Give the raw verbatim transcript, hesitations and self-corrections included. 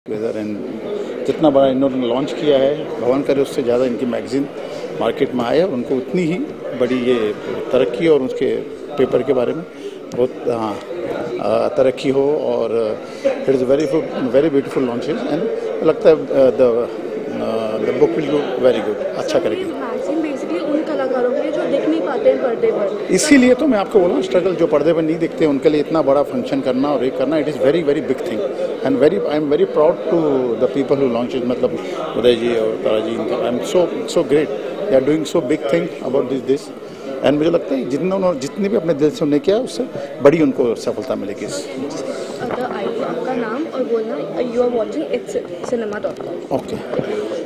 Weather and जितना बड़ा इन्होंने लॉन्च किया है, भगवान करे उससे ज़्यादा इनकी मैगजीन मार्केट में आए और उनको उतनी ही बड़ी ये तरक्की और उसके पेपर के बारे में बहुत हाँ तरक्की हो। और it is very very beautiful launches and लगता है the the book will do very good, अच्छा करेगी। मैगजीन बेसिकली उन कलाकारों के लिए जो देख नहीं पाते हैं पर्दे पर, इसीलिए तो मैं आपको बोल रहा हूँ स्ट्रगल जो पर्दे पर नहीं दिखते उनके लिए इतना बड़ा फंक्शन करना और एक करना, it is very very big thing and very I am very proud to the people who launch it, मतलब उदय जी और Tara ji, I am so so great, they are doing so big thing about this this and मुझे लगता है जितने उन्होंने जितने भी अपने दिल से उन्हें किया उससे बड़ी उनको सफलता मिलेगी। आपका नाम और बोलना, you are watching it's cinema dot com. Okay.